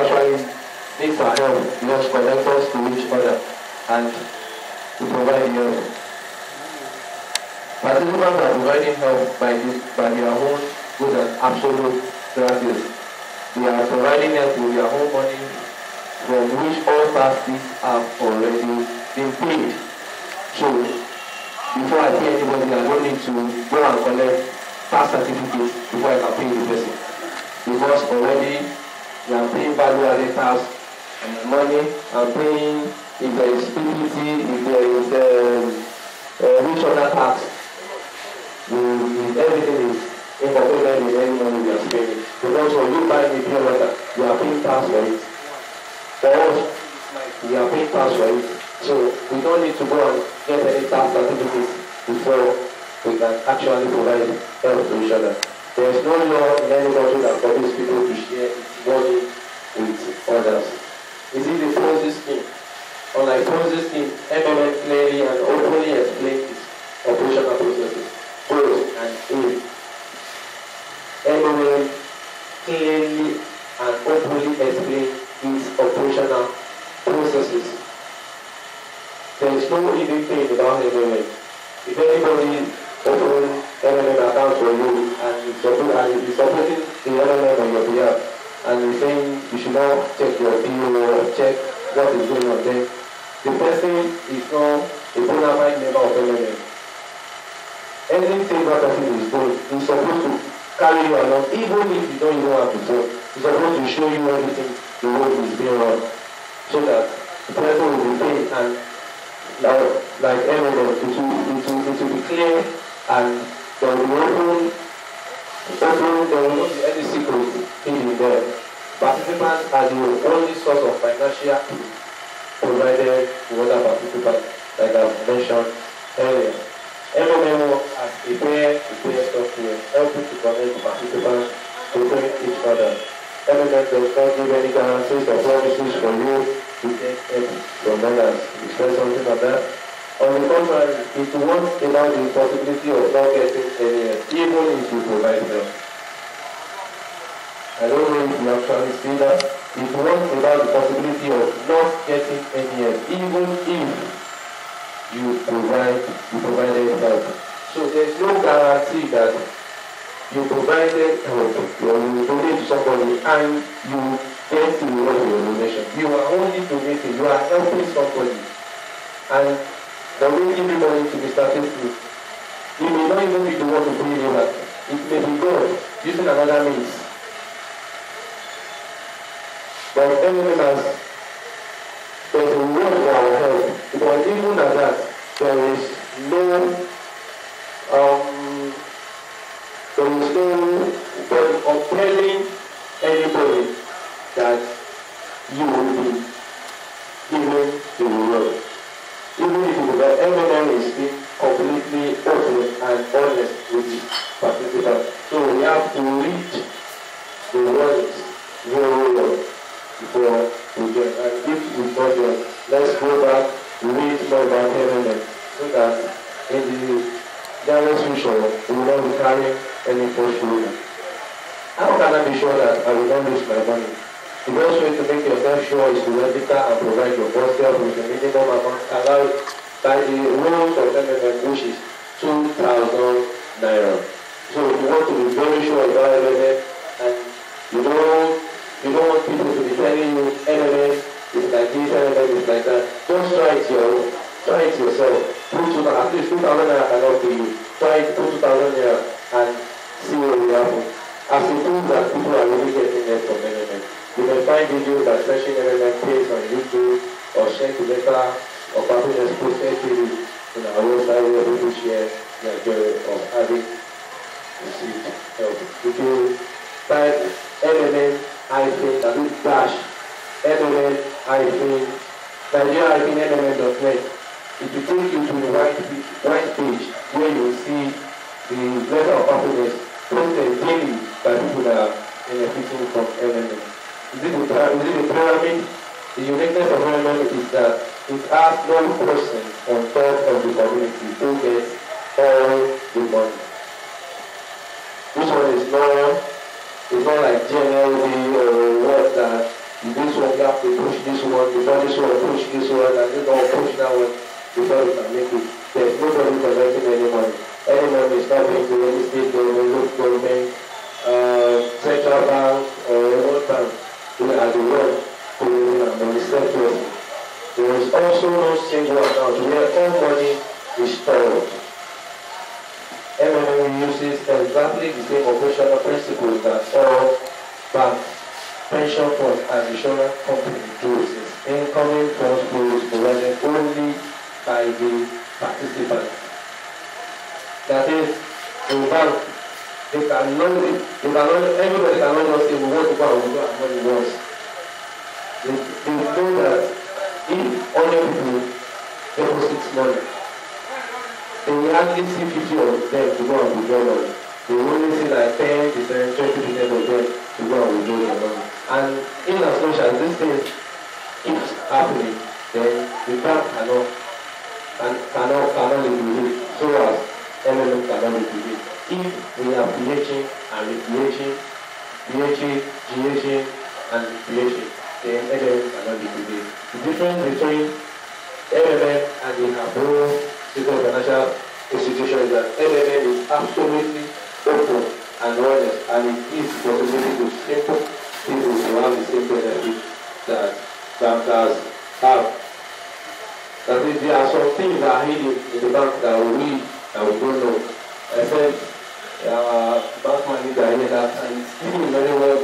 actually needs our help. He just connect us to each other and to provide help. Participants are providing help by their own good and absolute practice. They are providing help with their own money from which all parties have already been paid. So, before I pay anybody, I don't need to go and collect tax certificates before I can pay the person. Because already we are paying value added tax and money, I'm paying if there is PPT, if there is which other tax, everything is incorporated in any money we are spending. Because when you buy a pure water, you are paying tax for it. For us, we are paying tax for it. So we don't need to go and get any tax certificates before we can actually provide help to each other. There is no law in any country that forbids people to share money with others. Is it a Ponzi scheme? Unlike Ponzi scheme, MMM clearly and openly explains its operational processes, goals and aims. MMM clearly and openly explains its operational processes. There is no hidden thing about MMM. If anybody open MMM account for you and is supporting the MMM on your behalf and is saying you should not check your bill or check what is going on there, the person is not a bona fide member of MMM. Anything that person is doing is supposed to carry you along, even if you don't even have to talk. It's supposed to show you everything the world is being run, so that the person will be paid and like MMM, it will be clear and there will be there will not be any secret hidden there. Participants are the only source of financial provided to other participants, like I've mentioned earlier. MMM as a peer-to-peer software helping to connect participants to each other. MMM does not give any guarantees or promises for you to get help from others. You said something like that. On the contrary, it warns about the possibility of not getting any help, even if you provide help. I don't know if you actually see that. It warns about the possibility of not getting any help, even if you provided help. So there is no guarantee that you provided help or you donate to somebody and you get the reward of your donation. You are only donating, you are helping somebody. And the way you give money to Mr. Facebook, it may not even be the one to pay you back. It may be God using another means. But MMM there's a reward for our help. But even at that, there is no compelling anybody that you will be given the reward. Even if the MMM is being completely open and honest with the participants. So we have to read the words very well before we join. And if we not join, let's go back, read more about MMM so that in the nearest future we will not be carrying any false ruler. How can I be sure that I will not lose my money? The best way to make yourself sure is to register and provide your first help with the minimum amount allowed by the rules of MMM, which is 2,000 naira. So if you want to be very sure about MMM and you don't want people to be telling you MMM is like this, MMM is like that, just try it yourself. Put at least 2,000 naira cannot pay you. Try it, put 2,000 naira and see what will happen. As it proves that people are really getting it from MMM. You can find videos that searching MMM page on YouTube or share the letter or happiness posted videos on our website where people share their joy of having received help. If you type MMM-dash MMM-Nigeria-MMM.net, it will take you to the right page where you will see the letter of happiness posted daily by people that are benefiting from MMM. Is it a pyramid? The uniqueness of MMM is that it has no person on top of the community who gets all the money. This one is not like GNLD or what that you do they push this one, before this one push this one, and this one push that one, before we can make it. There's nobody collecting any money. Any money is not being to any state government, local government, central bank, or world bank. We are the one collecting our money separately. There is also no single account where all money is stored. MMM uses exactly the same operational principles that all banks, pension funds, and insurance companies do. Incoming funds flows provided only by the participants. That is, in bank, everybody cannot just say, we want to go and we go and money once. They know that if other people deposit money, they will hardly see 50 of them to go and withdraw money. They will only see like 10%, 20% of them to go and withdraw their money. And in as much as this thing keeps happening, then the bank cannot liquidate, so as MMM cannot liquidate. If we are PHing and PHing, GHing and PHing, then MMM cannot liquidate. The difference between MMM and the Abro System Financial Institution is that MMM is absolutely open and honest, and it gives possibility to simple people to have the same benefit that bankers have. That is, there are some things that are hidden in the bank that we don't know. I said, bank manager here that and speaking very well.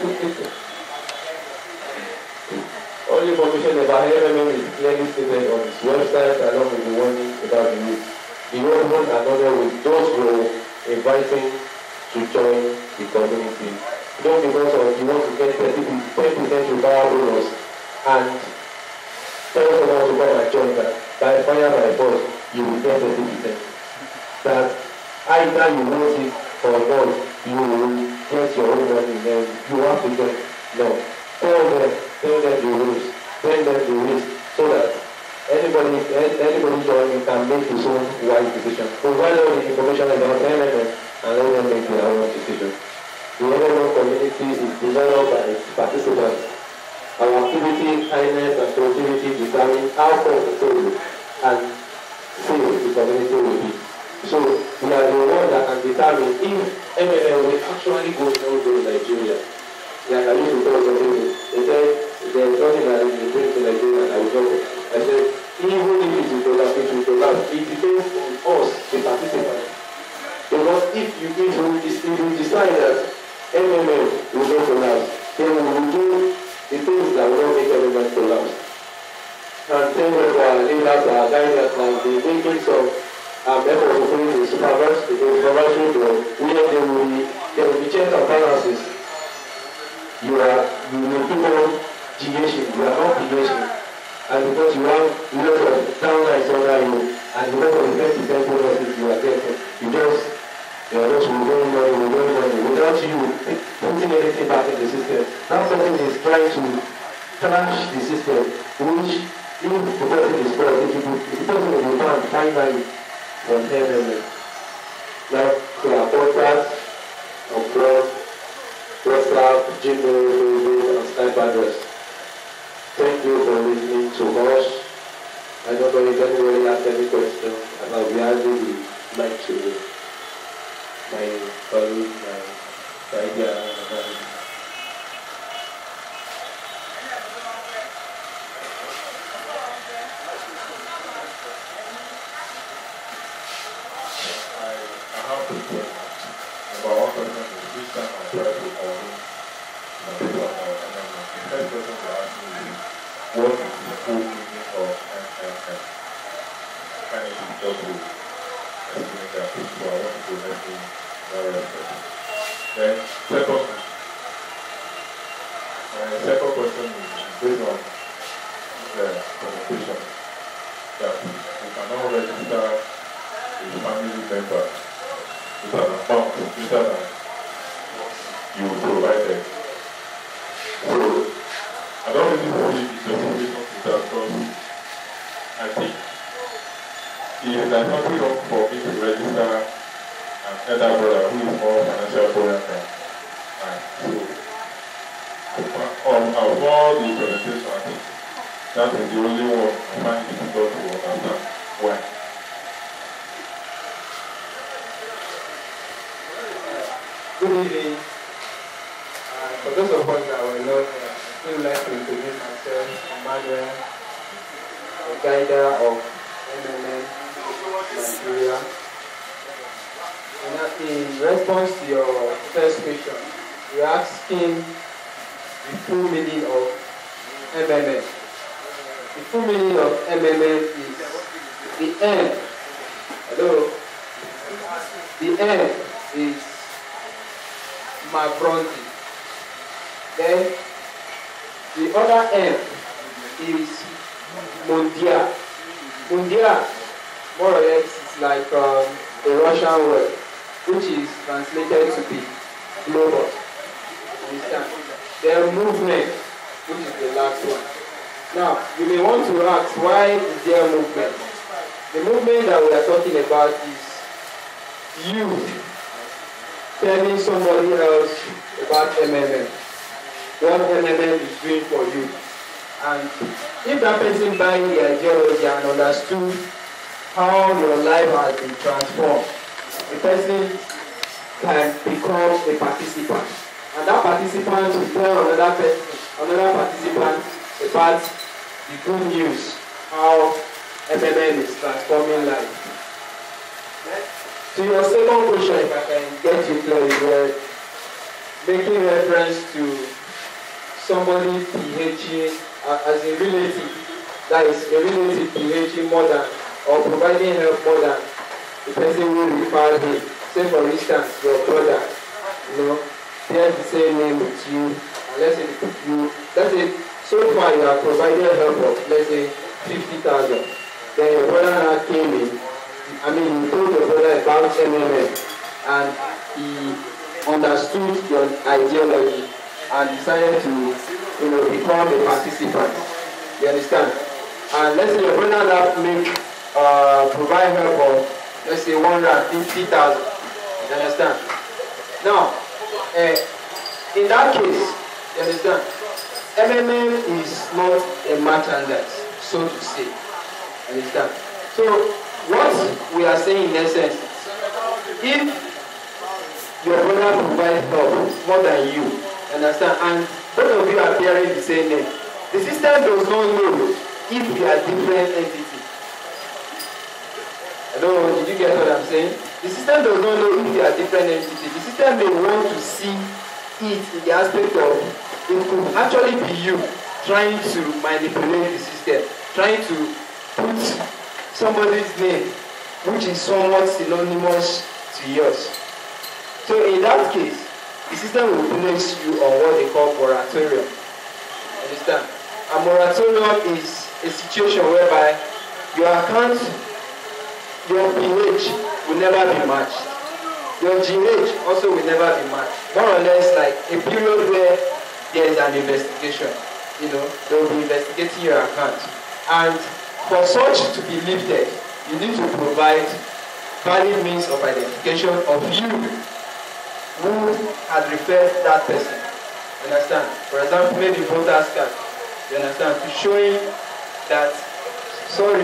All information about MMM is clearly stated on its website along with the warning about the risk. The old one another with those who are inviting to join the community. Not because of you want to get 10% referral bonus and tell someone to come and join that. By fire by force, you will get 30%. That either you want it or not, you will get your own money then you have to join. No. Tell them the rules, tell them the risk, so that anybody joining can make his own wise decision. Provide all the information about MMM and let them make their own decision. The MMM community is developed by its participants. Our activity, kindness, and creativity determine how comfortable and safe the community will be. So we are the one that can determine if MMM will actually go to Nigeria. Like I used to tell some people, they said there's nothing that is bring to Nigeria and I will go. I said, even if it will collapse, it will collapse. It depends on us, the participants. Because if you decide that MMM will not collapse, then we will do the things that will not make MMM collapse. And then when our leaders, our guidance, and the making some efforts to create the supervisory board, where there will be checks and balances. You will people GHing, you are not PHing. And because you have lots of downlines under you, and because of the 10% bonuses you are getting, you are just withdrawing money, without you putting anything back in the system. That person is trying to trash the system, which if the person is poor, if the person will find money from MMM. Now, to our contracts, of fraud, WhatsApp, Gmail, Facebook, and Skype address. Thank you for listening to us. I don't know if anybody has any questions, and I'll be handing the mic to my colleague, my idea. I have two questions. Number one question is which time I try to convince my people about MMM. The first question they ask me is what is the full meaning of MMM? Kind of just to explain that to people. I want to help me that respect. Then second question is based on the communication that we cannot register a family member with an amount greater than what you provided. So I don't really see the justification to that because I think it is like nothing wrong for me to register an elder brother who is more financial buoyant than mine. So Of all the presentations, that is the only one I find it difficult to understand why. Good evening. For those of us that were not here, I would like to introduce myself, Emmanuel, the guider of MMM Nigeria. In response to your first question, you're asking the full meaning of MMM. The full meaning of MMM is the end. Hello? The end is Macronti. Then the other end is Mondial. Mondial, more or less, is like a Russian word, which is translated to be global. Understand? Then movement, which is the last one. Now, you may want to ask, why is there movement? The movement that we are talking about is you telling somebody else about MMM, what MMM is doing for you. And if that person buying the ideology and understood how your life has been transformed, the person can become a participant. And that participant will tell another participant about the good news, how MMM is transforming life. To your second question, if I can get you clear, making reference to somebody PhD as a relative, that is a relative PhD more than, or providing help more than the person who referred him. Say for instance, your brother, shares the same name with you, and let's say so far you have provided help of, let's say, 50,000. Then your brother now came in, you told your brother about MMM, and he understood your ideology and decided to, become a participant. You understand? And let's say your brother now provide help of, let's say, 150,000. You understand? Now, in that case, you understand, MMM is not a merchandise, so to say. You understand? So, what we are saying in essence, if your brother provides help more than you, understand, and both of you are bearing the same name, the system does not know if you are different entities. Hello, did you get what I'm saying? The system does not know if you are different entities. The system may want to see it in the aspect of it could actually be you trying to manipulate the system, trying to put somebody's name which is somewhat synonymous to yours. So in that case, the system will place you on what they call moratorium. Understand? A moratorium is a situation whereby your account, your PH will never be matched. Your GH also will never be matched. More or less like a period where there is an investigation. They will be investigating your account. And for such to be lifted, you need to provide valid means of identification of you who had referred that person. You understand? For example, maybe voter's card. You understand? To showing that, sorry,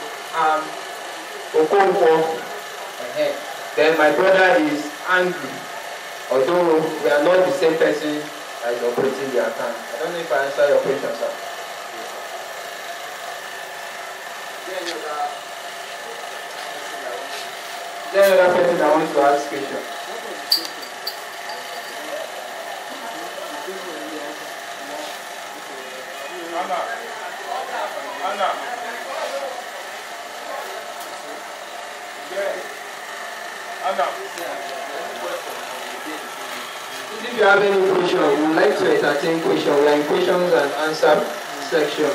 Okonkwo, then my brother is angry, although we are not the same person that is operating the account. I don't know if I answer your question, sir. Is there another person that wants to ask question? Anna. If you have any question, we would like to entertain questions. We are in questions and answer section.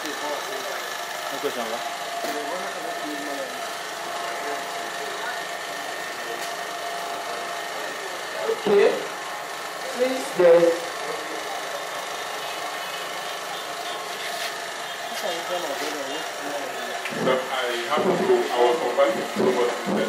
Okay. Please, there's I was conversing so much recently.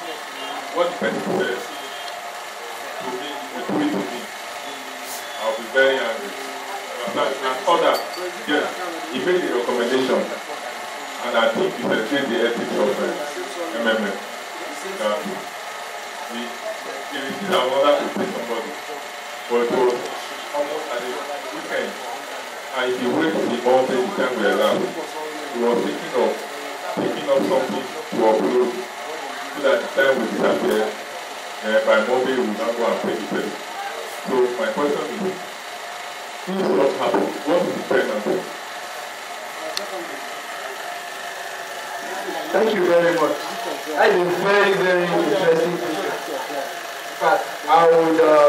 What the person says to me, will do it to me. I'll be very angry. And other, yes, he made a recommendation, and I think he said the ethics of MMM. That he received an order to pay somebody, but it was almost at the weekend, and he went to the mountain the time we were around. He was thinking of picking up something to upload, so that the time will disappear. By Monday, we will not go and pay the person. So my question is, this what happened? What is the penalty? Thank you very much. That is a very, very interesting question. In fact, I'll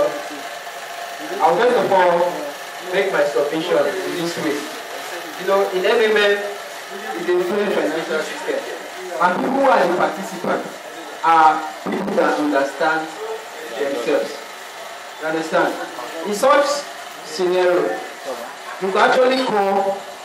first of all make my submission in this way. You know, in MMM, it's a free financial system. And people who are the participants are people that understand themselves. You understand? In such scenario, you can actually call